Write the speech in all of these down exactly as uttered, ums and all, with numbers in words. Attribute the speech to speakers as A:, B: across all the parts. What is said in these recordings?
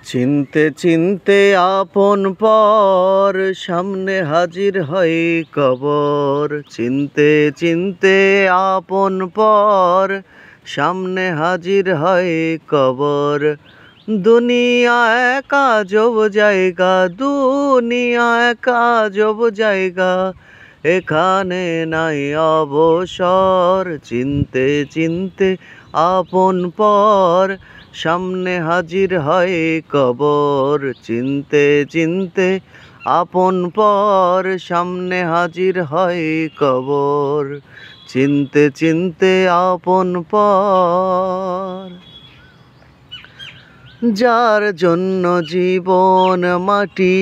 A: চিনতে চিনতে আপন পর সামনে হাজির হয় কবর। চিনতে চিনতে আপন পর সামনে হাজির হয় কবর। দুনিয়া এক আজব জায়গা, দুনিয়া এক আজব জায়গা, এখানে নাই অবসর। চিনতে চিনতে আপন পর সামনে হাজির হয় কবর। চিনতে চিনতে আপন পর সামনে হাজির হয় কবর। চিনতে চিনতে আপন পর। যার জন্য জীবন মাটি,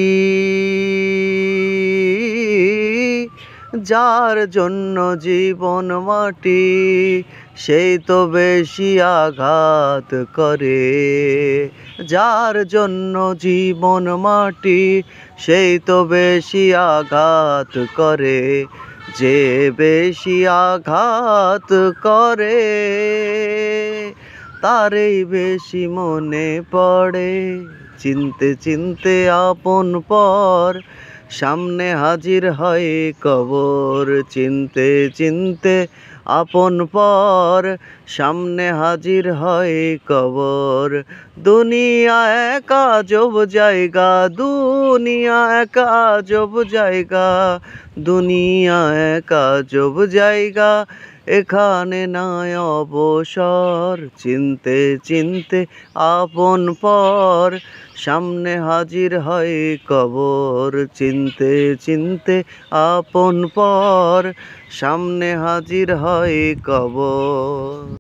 A: যার জন্য জীবন মাটি, সেই তো বেশি আঘাত করে। যার জন্য জীবন মাটি, সেই তো বেশি আঘাত করে। যে বেশি আঘাত করে তারই বেশি মনে পড়ে। চিনতে চিনতে আপন পর সামনে হাজির হয় কবর। চিনতে চিনতে আপন পর সামনে হাজির হয় কবর। দুনিয়া এক আজব জায়গা, দুনিয়া এক আজব জায়গা, দুনিয়া এক আজব জায়গা, এখানে নাই অবসর। চিনতে চিনতে আপন পর সামনে হাজির হয় কবর। চিনতে চিনতে আপন পর সামনে হাজির হয় কবর।